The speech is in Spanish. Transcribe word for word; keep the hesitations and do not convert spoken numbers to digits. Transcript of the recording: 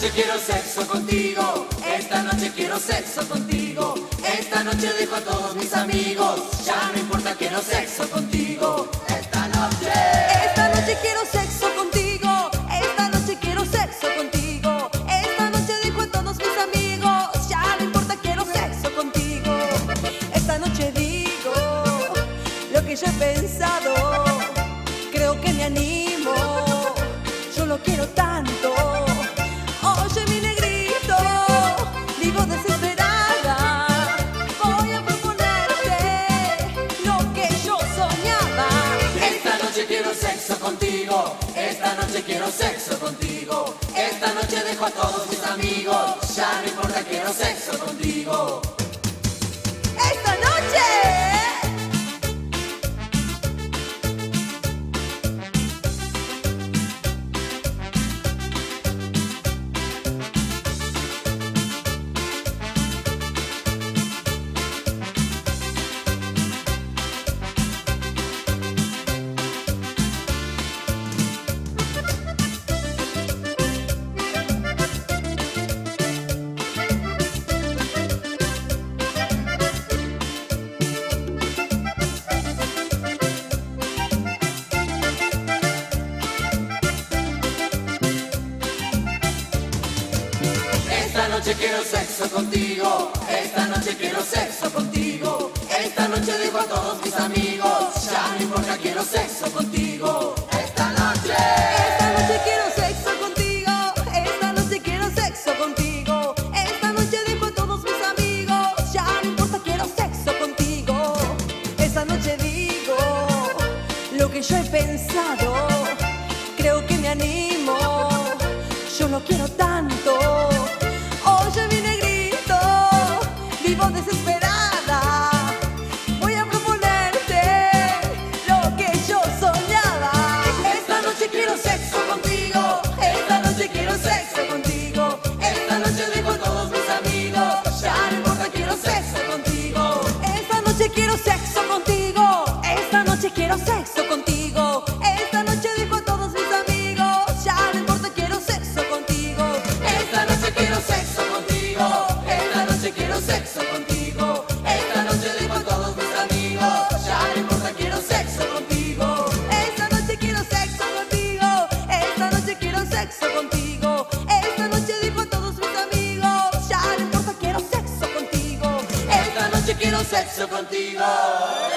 noche quiero sexo contigo, esta noche quiero sexo contigo, esta noche dejo a todos mis amigos, ya no importa, quiero sexo contigo, esta noche. Esta noche quiero sexo contigo, esta noche quiero sexo contigo, esta noche dejo a todos mis amigos, ya no importa, quiero sexo contigo. Esta noche digo lo que yo he pensado, creo que me animo, yo lo quiero tanto. Oye mi negrito, vivo desesperada, voy a proponerte lo que yo soñaba. Esta noche quiero sexo contigo, esta noche quiero sexo contigo, esta noche dejo a todos mis amigos, ya no importa, quiero sexo contigo. Esta noche Esta noche quiero sexo contigo, esta noche quiero sexo contigo, esta noche dejo a todos mis amigos, ya no importa, quiero sexo contigo. Esta noche. Esta noche quiero sexo contigo, esta noche quiero sexo contigo, esta noche dejo a todos mis amigos, ya no importa, quiero sexo contigo. Esta noche digo lo que yo he pensado, creo que me animo, yo lo quiero tanto. Oye mi negrito, vivo desesperada, voy a proponerte lo que yo soñaba. Esta noche quiero sexo contigo, esta noche quiero sexo contigo, esta noche dejo a todos mis amigos, ya no importa, quiero sexo contigo. Esta noche quiero sexo contigo, esta noche quiero sexo contigo, esta noche dejo a todos mis amigos, ya no importa, quiero sexo contigo. Esta noche quiero sexo contigo, esta noche quiero sexo contigo, esta noche dejo a todos mis amigos, ya no importa, quiero sexo contigo. Esta noche quiero sexo contigo, esta noche quiero sexo contigo, esta noche dejo a todos mis amigos, ya no importa, quiero sexo contigo. Esta noche quiero sexo contigo.